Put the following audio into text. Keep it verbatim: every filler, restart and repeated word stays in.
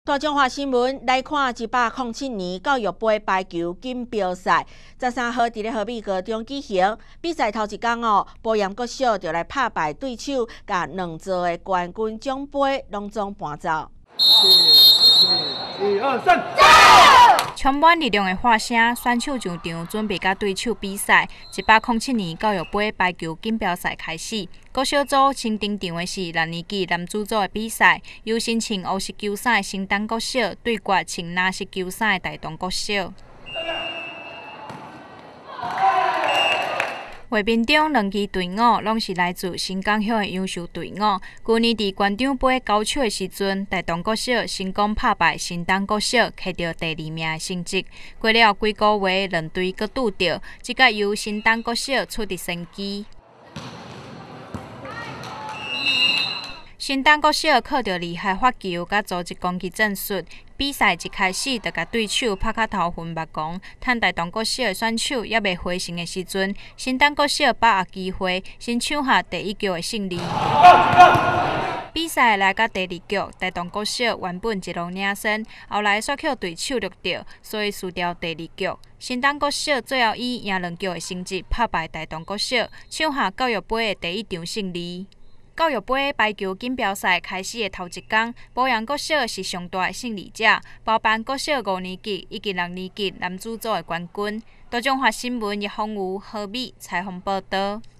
大中华新闻来看一百零七年教育杯排球锦标赛，十三号伫咧和美高中举行。比赛头一天哦，保阳国小就来拍败对手，甲两座的冠军奖杯拢总搬走。 一二三， 充满力量的喊声，选手上场准备甲对手比赛。一百零七年教育杯排球锦标赛开始，国小组先登场的是六年级男子组的比赛，由身穿乌色球衫的新东国小对决穿蓝色球衫的大同国小。画面中两支队伍拢是来自新港乡的优秀队伍。去年伫县长杯交手的时阵，大同国小成功拍败新东国小，摕到第二名的成绩。过了几个月，两队搁拄到，即届由新东国小出得先机。新东国小靠着厉害发球甲组织攻击战术，比赛一开始就甲对手拍卡头昏目光。趁大同国小的选手还未回神的时阵，新东国小把握机会，先抢下第一局的胜利。比赛来到第二局，大同国小原本一路领先，后来煞扣对手录到，所以输掉第二局。新东国小最后以赢两局的成绩拍败大同国小，抢下教育杯的第一场胜利。教育杯排球锦标赛开始的头一天，保阳国小是上大的胜利者，包办国小五年级以及六年级男子组的冠军。大中华新闻叶丰武、何美采访报道。